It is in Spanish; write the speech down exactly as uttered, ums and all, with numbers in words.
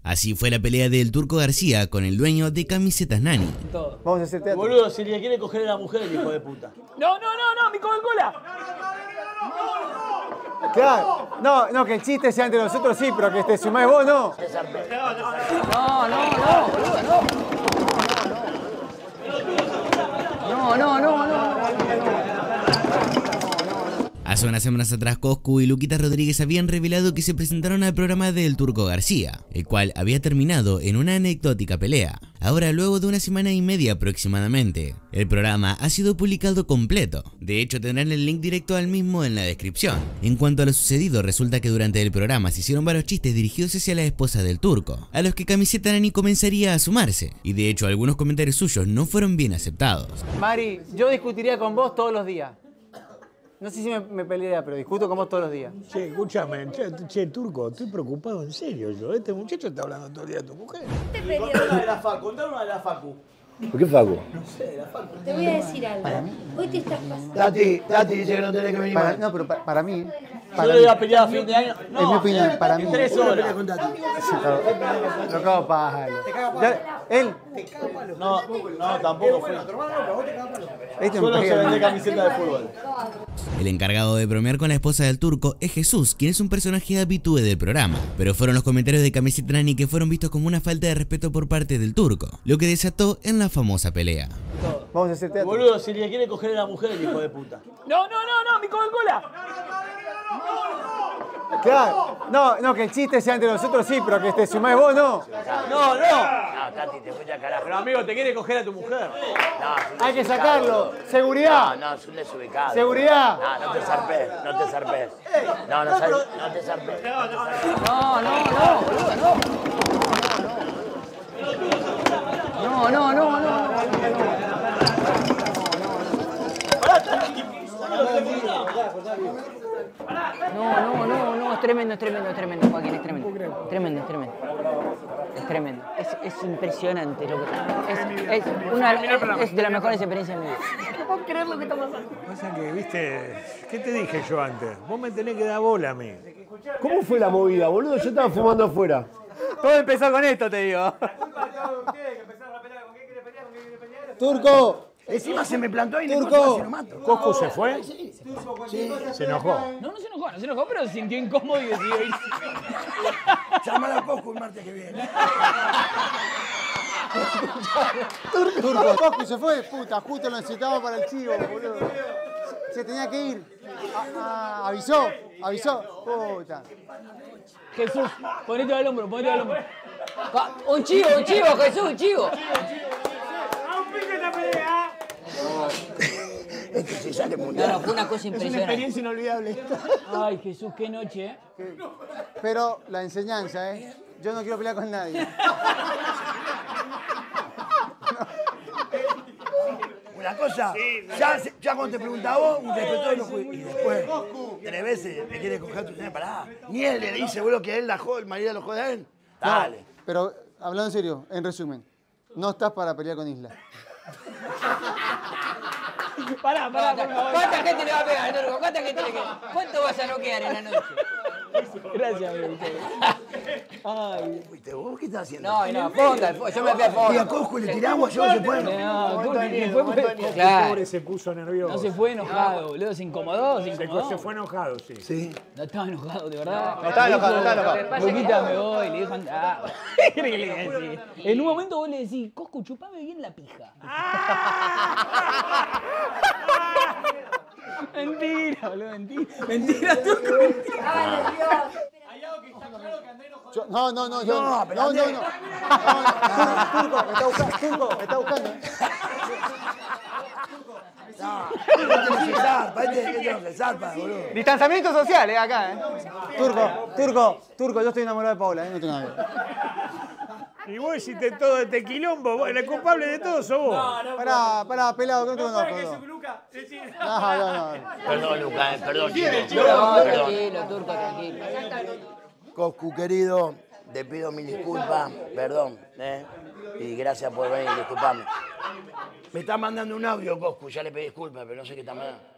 Así fue la pelea del Turco García con el dueño de Camisetas Nani. Todo. Vamos a hacer teatro. Boludo, si le quiere coger a la mujer, el hijo de puta. No, no, no, no, mi Coca-Cola. Claro, no, no, que el chiste sea entre nosotros sí, pero que te sumás vos no. No, no, no, boludo, no. No, no, no, no. Hace unas semanas atrás, Coscu y Luquita Rodríguez habían revelado que se presentaron al programa del Turco García, el cual había terminado en una anecdótica pelea. Ahora, luego de una semana y media aproximadamente, el programa ha sido publicado completo. De hecho, tendrán el link directo al mismo en la descripción. En cuanto a lo sucedido, resulta que durante el programa se hicieron varios chistes dirigidos hacia la esposa del Turco, a los que Camiseta Nani comenzaría a sumarse, y de hecho algunos comentarios suyos no fueron bien aceptados. Mari, yo discutiría con vos todos los días. No sé si me, me pelearía, pero discuto con vos todos los días. Che, escúchame, che, che, Turco, estoy preocupado en serio yo. Este muchacho está hablando todo el día de tu mujer. Contá una de la Facu, contá una de la Facu. ¿Por qué Facu? No sé, de la Facu. Te voy a decir algo. Hoy te estás pasando. Tati, Tati dice que no tenés que venir Para, más. no, pero para, para mí. Yo Para le mí. voy a pelear a fin de año. No, Es mi opinión, para mí. Tres horas. con Tati. Lo cago pájaro. Ya, él. No, no, tampoco fue. Este Solo me se vende pega. camiseta de fútbol. El encargado de bromear con la esposa del Turco es Jesús, quien es un personaje habitué del programa, pero fueron los comentarios de Camiseta Nani que fueron vistos como una falta de respeto por parte del Turco, lo que desató en la famosa pelea. Vamos a hacer teatro. Boludo, si le quiere coger a la mujer, el hijo de puta. No, no, no, no, mi Coca-Cola. Claro, no, no, que el chiste sea entre nosotros sí, pero que te sumás vos no. No, no. No, Tati, te fuiste a carajo. Pero amigo, te quiere coger a tu mujer. No, es un Hay que desubicado, sacarlo. boludo. Seguridad. No, no, es un desubicado. Seguridad. No, no te zarpes, no te zarpes. No, no, sal- no te zarpes. No, no, no, boludo, no. No, no, no, no. No, no, no, no, es tremendo, es tremendo, es tremendo, Joaquín, es tremendo. Tremendo, es tremendo. Es tremendo. Es, es impresionante lo que es, es, una, es, es de las mejores experiencias de mi vida. No puedo creer lo que está pasando. Pasa que, viste, ¿qué te dije yo antes? Vos me tenés que dar bola a mí. ¿Cómo fue la movida, boludo? Yo estaba fumando afuera. Todo empezó con esto, te digo. Turco. Encima se me plantó ahí y Turco. le lo mato. ¿Coscu se fue? Sí. Se enojó. No, no se enojó, no se enojó, pero se sintió incómodo y decidió irse. Llámala a Coscu el martes que viene. Turco, Coscu se fue, puta, justo lo necesitaba para el chivo, boludo. Se tenía que ir. Ah, ah, avisó, avisó. Puta. Jesús, ponete al hombro, ponete al hombro. Pa- Un chivo, un chivo, Jesús, un chivo. Este se sale muy No, no, fue una cosa impresionante. inolvidable. Ay, Jesús, qué noche, ¿eh? Pero la enseñanza, ¿eh? Yo no quiero pelear con nadie. Una cosa, ya, se- ya cuando te preguntaba vos, un respeto de los jueces. Y después, tres veces le quiere coger a tu señora, pará. Ni él le dice, boludo, que él la jode, el marido lo jode a él. Dale. No, pero hablando en serio, en resumen, no estás para pelear con Isla. Pará, pará, por favor. ¿Cuánta gente le va a pegar, Turco? ¿Cuánta gente le queda? ¿Cuánto vas a noquear en la noche? Gracias, amigo. Ay. ¿Viste vos qué estás haciendo? No, no, fonda, yo me fui a Y a fondo. Coscu le tiré agua, yo no se puede. No, Turco, se fue porque... Claro, Pobre se puso nervioso. no se fue enojado, boludo, se incomodó, se Se, incomodó. se fue enojado, sí. Sí. No estaba enojado, de verdad. No estaba enojado, no estaba enojado. Luquita, me voy, le dijo andá. ¿Qué crees que le decís? En un momento vos le decís, Coscu, chupame bien la pija. Mentira, boludo, mentira. Mentira, Turco, mentira. Ay, Dios. Yo- no, no, no, yo No, no, pero no, no, Andrés. no. No, Turco, me está buscando, Turco, me está buscando. No, este no se zarpa, este, este no se zarpa, boludo. Distanciamiento social, eh, acá, eh. Turco, Turco, Turco, yo estoy enamorado de Paula, eh, no tengo nada que ver. Y vos hiciste todo este quilombo, vos, el culpable de todo sos vos. Pará, pará, pelado, que no te conozco. No, no, no. Perdón, Luca, eh, perdón, chico. No, Perdón. tranquilo, Turco, tranquilo. Coscu, querido, te pido mil disculpas, perdón, ¿eh? Y gracias por venir, disculpame. Me está mandando un audio, Coscu, ya le pedí disculpas, pero no sé qué está mandando.